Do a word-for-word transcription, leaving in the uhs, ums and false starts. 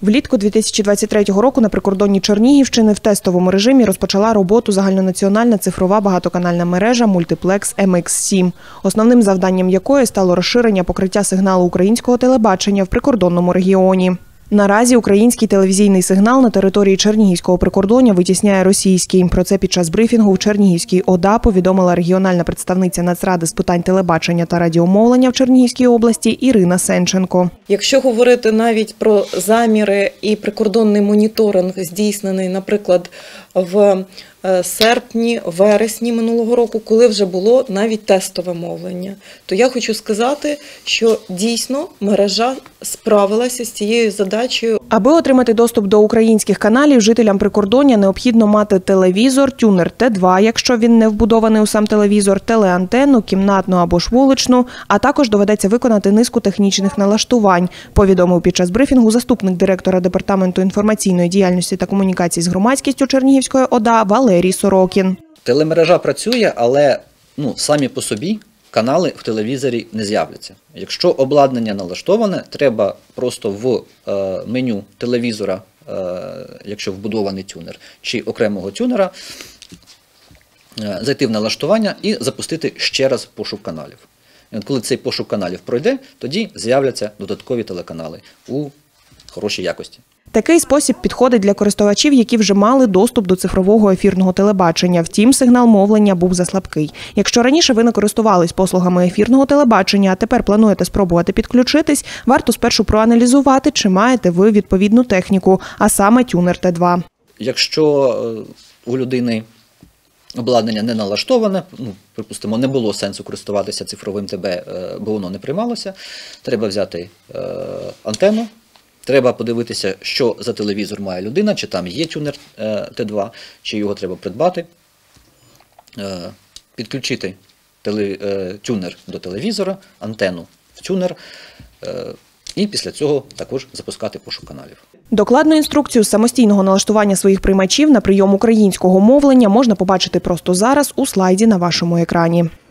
Влітку дві тисячі двадцять третього року на прикордонні Чернігівщини в тестовому режимі розпочала роботу загальнонаціональна цифрова багатоканальна мережа «Мультиплекс Ем Ікс сім», основним завданням якої стало розширення покриття сигналу українського телебачення в прикордонному регіоні. Наразі український телевізійний сигнал на території Чернігівського прикордоння витісняє російський. Про це під час брифінгу в Чернігівській О Да повідомила регіональна представниця Нацради з питань телебачення та радіомовлення в Чернігівській області Ірина Сенченко. Якщо говорити навіть про заміри і прикордонний моніторинг, здійснений, наприклад, в серпні, вересні минулого року, коли вже було навіть тестове мовлення, то я хочу сказати, що дійсно мережа справилася з цією задачею. Аби отримати доступ до українських каналів, жителям прикордоння необхідно мати телевізор, тюнер Т два, якщо він не вбудований у сам телевізор, телеантенну, кімнатну або ж вуличну, а також доведеться виконати низку технічних налаштувань, повідомив під час брифінгу заступник директора Департаменту інформаційної діяльності та комунікацій з громадськістю Чернігівської О Да Валерій Сорокін. Телемережа працює, але ну, самі по собі канали в телевізорі не з'являться. Якщо обладнання налаштоване, треба просто в е, меню телевізора, е, якщо вбудований тюнер, чи окремого тюнера, е, зайти в налаштування і запустити ще раз пошук каналів. І от коли цей пошук каналів пройде, тоді з'являться додаткові телеканали у хорошій якості. Такий спосіб підходить для користувачів, які вже мали доступ до цифрового ефірного телебачення. Втім, сигнал мовлення був заслабкий. Якщо раніше ви не користувались послугами ефірного телебачення, а тепер плануєте спробувати підключитись, варто спершу проаналізувати, чи маєте ви відповідну техніку, а саме тюнер Т два. Якщо у людини обладнання не налаштоване, ну, припустимо, не було сенсу користуватися цифровим ТБ, бо воно не приймалося, треба взяти е, антенну. Треба подивитися, що за телевізор має людина, чи там є тюнер Т два, чи його треба придбати, підключити тюнер до телевізора, антенну в тюнер і після цього також запускати пошук каналів. Докладну інструкцію з самостійного налаштування своїх приймачів на прийом українського мовлення можна побачити просто зараз у слайді на вашому екрані.